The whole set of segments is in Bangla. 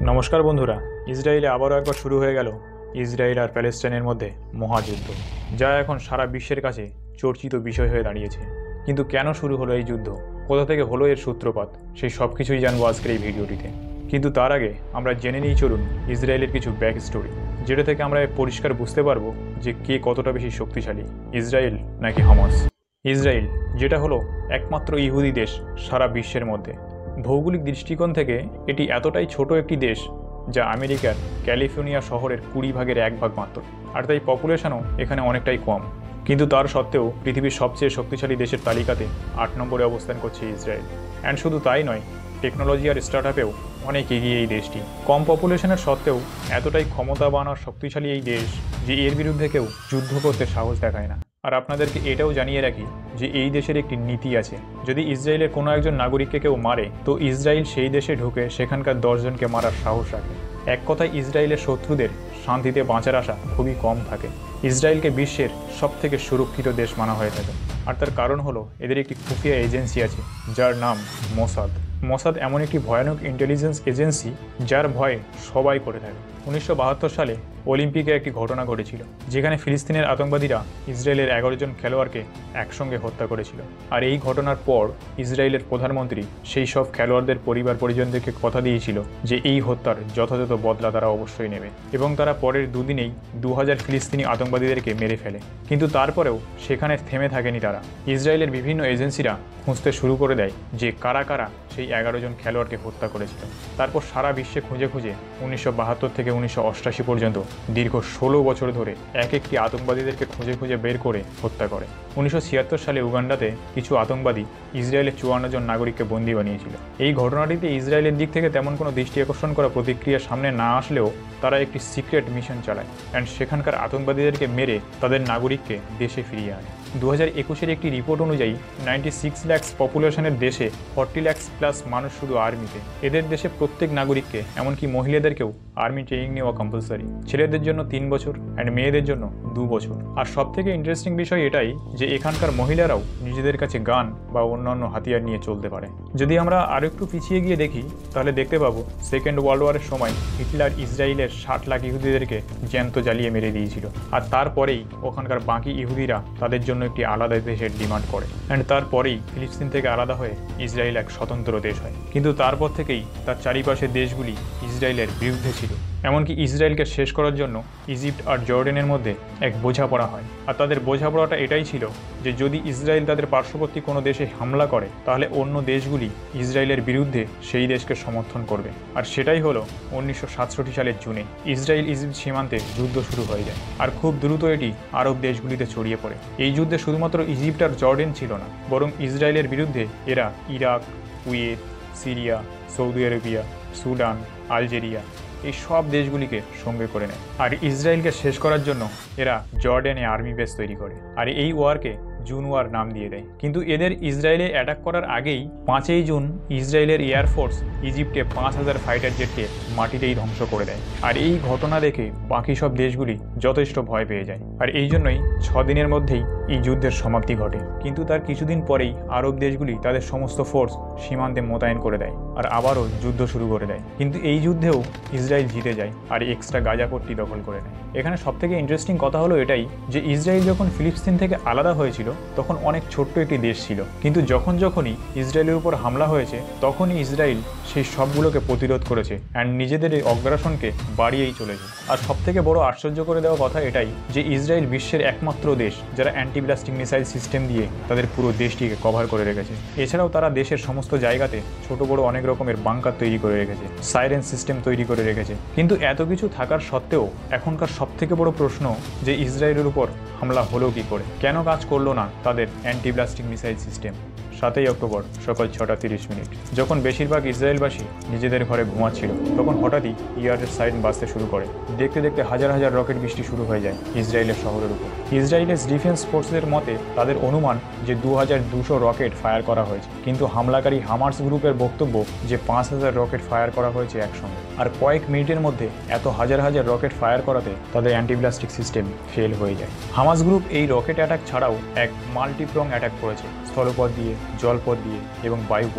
নমস্কার বন্ধুরা, ইসরায়েলে আবারও একবার শুরু হয়ে গেল ইসরায়েল আর প্যালেস্টাইনের মধ্যে মহাযুদ্ধ, যা এখন সারা বিশ্বের কাছে চর্চিত বিষয় হয়ে দাঁড়িয়েছে। কিন্তু কেন শুরু হলো এই যুদ্ধ, কোথা থেকে হলো এর সূত্রপাত, সেই সব কিছুই জানবো আজকের এই ভিডিওটিতে। কিন্তু তার আগে আমরা জেনে নিই চলুন ইসরায়েলের কিছু ব্যাক স্টোরি, যেটা থেকে আমরা পরিষ্কার বুঝতে পারবো যে কে কতটা বেশি শক্তিশালী, ইসরায়েল নাকি হামাস। ইসরায়েল, যেটা হলো একমাত্র ইহুদি দেশ সারা বিশ্বের মধ্যে। ভৌগোলিক দৃষ্টিকোণ থেকে এটি এতটাই ছোট একটি দেশ যা আমেরিকার ক্যালিফোর্নিয়া শহরের 20 ভাগের 1 ভাগ মাত্র, আর তাই পপুলেশনও এখানে অনেকটাই কম। কিন্তু তার সত্ত্বেও পৃথিবীর সবচেয়ে শক্তিশালী দেশের তালিকাতে 8 নম্বরে অবস্থান করছে ইসরায়েল। অ্যান্ড শুধু তাই নয়, টেকনোলজি আর স্টার্টআপেও অনেক এগিয়ে এই দেশটি। কম পপুলেশনের সত্ত্বেও এতটাই ক্ষমতাবান আর শক্তিশালী এই দেশ যে এর বিরুদ্ধে কেউ যুদ্ধ করতে সাহস দেখায় না। আর আপনাদেরকে এটাও জানিয়ে রাখি যে এই দেশের একটি নীতি আছে, যদি ইসরায়েলের কোনো একজন নাগরিককে কেউ মারে তো ইসরায়েল সেই দেশে ঢুকে সেখানকার 10 জনকে মারার সাহস রাখে। এক কথায় ইসরায়েলের শত্রুদের শান্তিতে বাঁচার আশা খুবই কম থাকে। ইসরায়েলকে বিশ্বের সবথেকে সুরক্ষিত দেশ মানা হয়ে থাকে, আর তার কারণ হলো এদের একটি খুফিয়া এজেন্সি আছে যার নাম মোসাদ। মোসাদ এমন একটি ভয়ানক ইন্টেলিজেন্স এজেন্সি যার ভয়ে সবাই করে থাকে। 1972 সালে অলিম্পিকে একটি ঘটনা ঘটেছিল, যেখানে ফিলিস্তিনের আতঙ্কবাদীরা ইসরায়েলের 11 জন খেলোয়াড়কে একসঙ্গে হত্যা করেছিল। আর এই ঘটনার পর ইসরায়েলের প্রধানমন্ত্রী সেই সব খেলোয়াড়দের পরিবার পরিজনদেরকে কথা দিয়েছিল যে এই হত্যার যথাযথ বদলা তারা অবশ্যই নেবে, এবং তারা পরের দুদিনেই 2000 ফিলিস্তিনি আতঙ্কবাদীদেরকে মেরে ফেলে। কিন্তু তারপরেও সেখানে থেমে থাকেনি তারা। ইসরায়েলের বিভিন্ন এজেন্সিরা খুঁজতে শুরু করে দেয় যে কারা কারা সেই 11 জন খেলোয়াড়কে হত্যা করেছিল। তারপর সারা বিশ্বে খুঁজে খুঁজে 1972 থেকে 1988 পর্যন্ত দীর্ঘ 16 বছর ধরে এক একটি আতঙ্কবাদীদেরকে খুঁজে খুঁজে বের করে হত্যা করে। 1976 সালে উগান্ডাতে কিছু আতঙ্কবাদী ইসরায়েলের 54 জন নাগরিককে বন্দী বানিয়েছিল। এই ঘটনাটিতে ইসরায়েলের দিক থেকে তেমন কোনো দৃষ্টি আকর্ষণ করা প্রতিক্রিয়া সামনে না আসলেও তারা একটি সিক্রেট মিশন চালায় অ্যান্ড সেখানকার আতঙ্কবাদীদেরকে মেরে তাদের নাগরিককে দেশে ফিরিয়ে আনে। 2021-এর একটি রিপোর্ট অনুযায়ী 96 লাখ পপুলেশনের দেশে 40 লাখ প্লাস মানুষ শুধু আর্মিতে। এদের দেশে প্রত্যেক নাগরিককে, এমনকি মহিলাদেরকেও আর্মি ট্রেনিং নেওয়া কম্পালসারি। ছেলেদের জন্য 3 বছর অ্যান্ড মেয়েদের জন্য 2 বছর। আর সবথেকে ইন্টারেস্টিং বিষয় এটাই যে এখানকার মহিলারাও নিজেদের কাছে গান বা অন্যান্য হাতিয়ার নিয়ে চলতে পারে। যদি আমরা আরও একটু পিছিয়ে গিয়ে দেখি তাহলে দেখতে পাবো সেকেন্ড ওয়ার্ল্ড ওয়ারের সময় হিটলার ইসরায়েলের 60 লাখ ইহুদিদেরকে জ্যান্ত জ্বালিয়ে মেরে দিয়েছিল। আর তারপরেই ওখানকার বাকি ইহুদিরা তাদের জন্য একটি আলাদা দেশের ডিমান্ড করে, অ্যান্ড তারপরেই ফিলিস্তিন থেকে আলাদা হয়ে ইসরায়েল এক স্বতন্ত্র দেশ হয়। কিন্তু তারপর থেকেই তার চারিপাশের দেশগুলি ইসরায়েলের বিরুদ্ধে ছিল। এমনকি ইসরায়েলকে শেষ করার জন্য ইজিপ্ট আর জর্ডানের মধ্যে এক বোঝাপড়া হয়। আর তাদের বোঝাপড়াটা এটাই ছিল যে যদি ইসরায়েল তাদের পার্শ্ববর্তী কোনো দেশে হামলা করে তাহলে অন্য দেশগুলি ইসরায়েলের বিরুদ্ধে সেই দেশকে সমর্থন করবে। আর সেটাই হলো 1967 সালের জুনে ইসরায়েল ইজিপ্ট সীমান্তে যুদ্ধ শুরু হয়ে যায়। আর খুব দ্রুত এটি আরব দেশগুলিতে ছড়িয়ে পড়ে। এই যুদ্ধে শুধুমাত্র ইজিপ্ট আর জর্ডান ছিল না, বরং ইসরায়েলের বিরুদ্ধে এরা Iraq, Kuwait, Syria, Saudi Arabia, Sudan, Algeria এই সব দেশগুলিকে সঙ্গে করে নেয়। আর ইসরায়েলকে শেষ করার জন্য এরা জর্ডানে আর্মি বেস তৈরি করে, আর এই ওয়ারকে জুন ওয়ার নাম দিয়ে দেয়। কিন্তু এদের ইসরায়েলে অ্যাটাক করার আগেই 5ই জুন ইসরায়েলের এয়ারফোর্স ইজিপ্টে 5000 ফাইটার জেটকে মাটিতেই ধ্বংস করে দেয়। আর এই ঘটনা দেখে বাকি সব দেশগুলি যথেষ্ট ভয় পেয়ে যায়। আর এই জন্যই 6 দিনের মধ্যেই এই যুদ্ধের সমাপ্তি ঘটে। কিন্তু তার কিছুদিন পরেই আরব দেশগুলি তাদের সমস্ত ফোর্স সীমান্তে মোতায়েন করে দেয় আর আবারও যুদ্ধ শুরু করে দেয়। কিন্তু এই যুদ্ধেও ইসরায়েল জিতে যায় আর এক্সট্রা গাজাপট্টি দখল করে নেয়। এখানে সবথেকে ইন্টারেস্টিং কথা হলো এটাই যে ইসরায়েল যখন ফিলিস্তিন থেকে আলাদা হয়েছিল তখন অনেক ছোট্ট একটি দেশ ছিল, কিন্তু যখনই ইসরায়েলের উপর হামলা হয়েছে তখনই ইসরায়েল সেই সবগুলোকে প্রতিরোধ করেছে অ্যান্ড নিজেদের এই অগ্রাসনকে বাড়িয়েই চলেছে। আর সবথেকে বড় আশ্চর্য করে দেওয়া কথা এটাই যে ইসরায়েল বিশ্বের একমাত্র দেশ যারা অ্যান্টি ব্লাস্টিং মিসাইল সিস্টেম দিয়ে তাদের পুরো দেশটিকে কভার করে রেখেছে। এছাড়াও তারা দেশের সমস্ত জায়গাতে ছোট বড় অনেক রকমের বাংকার তৈরি করে রেখেছে, সাইরেন সিস্টেম তৈরি করে রেখেছে। কিন্তু এত কিছু থাকার সত্ত্বেও এখনকার সবথেকে বড় প্রশ্ন যে ইসরায়েলের উপর হামলা হলো কি করে, কেন কাজ করলো না তাদের অ্যান্টি ব্লাস্টিং মিসাইল সিস্টেম। 7ই অক্টোবর সকাল 6:30 যখন বেশিরভাগ ইসরায়েলবাসী নিজেদের ঘরে ঘুমাচ্ছিল তখন হঠাৎই ইয়ারের সাইরেন বাজতে শুরু করে। দেখতে দেখতে হাজার হাজার রকেট বৃষ্টি শুরু হয়ে যায় ইসরায়েলের শহরের উপর। ইসরায়েলের ডিফেন্স ফোর্সের মতে তাদের অনুমান যে 2200 রকেট ফায়ার করা হয়েছে, কিন্তু হামলাকারী হামাস গ্রুপের বক্তব্য যে 5000 রকেট ফায়ার করা হয়েছে একসঙ্গে। আর কয়েক মিনিটের মধ্যে এত হাজার হাজার রকেট ফায়ার করাতে তাদের অ্যান্টি ব্লাস্টিক সিস্টেম ফেল হয়ে যায়। হামাস গ্রুপ এই রকেট অ্যাটাক ছাড়াও এক মাল্টিপ্রং অ্যাটাক করেছে, স্থলপথ দিয়ে, জলপথ দিয়ে এবং বায়ুপথ দিয়ে।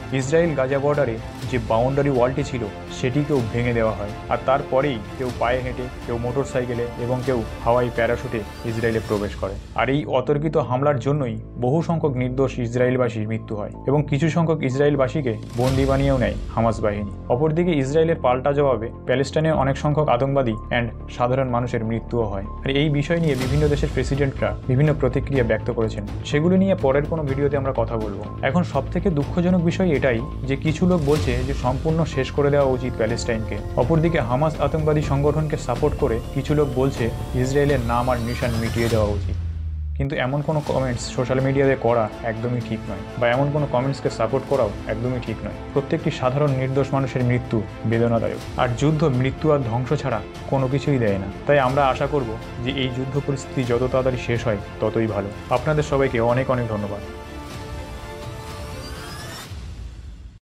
ইসরায়েল গাজা বর্ডারে যে বাউন্ডারি ওয়ালটি ছিল সেটিকেও ভেঙে দেওয়া হয়, আর তারপরেই কেউ পায়ে হেঁটে, কেউ মোটর সাইকেলে এবং কেউ হাওয়াই প্যারাশুটে ইসরায়েলে প্রবেশ করে। আর এই অতর্কিত হামলার জন্যই বহু সংখ্যক নির্দোষ ইসরায়েলবাসীর মৃত্যু হয় এবং কিছু সংখ্যক ইসরায়েলবাসীকে বন্দী বানিয়েও নেয় হামাস বাহিনী। অপরদিকে ইসরায়েলের পাল্টা জবাবে প্যালেস্টাইনে অনেক সংখ্যক আতঙ্কবাদী অ্যান্ড সাধারণ মানুষের মৃত্যুও হয়। আর এই বিষয় নিয়ে বিভিন্ন দেশের প্রেসিডেন্টরা বিভিন্ন প্রতিক্রিয়া ব্যক্ত করেছেন, সেগুলো নিয়ে পরের কোনো ভিডিওতে আমরা কথা বলবো। এখন সবথেকে দুঃখজনক বিষয় এটাই যে কিছু লোক বলছে যে সম্পূর্ণ শেষ করে দেওয়া উচিত প্যালেস্টাইনকে। অপরদিকে হামাস আতঙ্কবাদী সংগঠনকে সাপোর্ট করে কিছু লোক বলছে ইসরায়েলের নাম আর নিশান মিটিয়ে দেওয়া উচিত। কিন্তু এমন কোনো কমেন্টস সোশ্যাল মিডিয়াতে করা একদমই ঠিক নয়, বা এমন কোনো কমেন্টসকে সাপোর্ট করাও একদমই ঠিক নয়। প্রত্যেকটি সাধারণ নির্দোষ মানুষের মৃত্যু বেদনাদায়ক, আর যুদ্ধ মৃত্যু আর ধ্বংস ছাড়া কোনো কিছুই দেয় না। তাই আমরা আশা করব যে এই যুদ্ধ পরিস্থিতি যত তাড়াতাড়ি শেষ হয় ততই ভালো। আপনাদের সবাইকে অনেক অনেক ধন্যবাদ।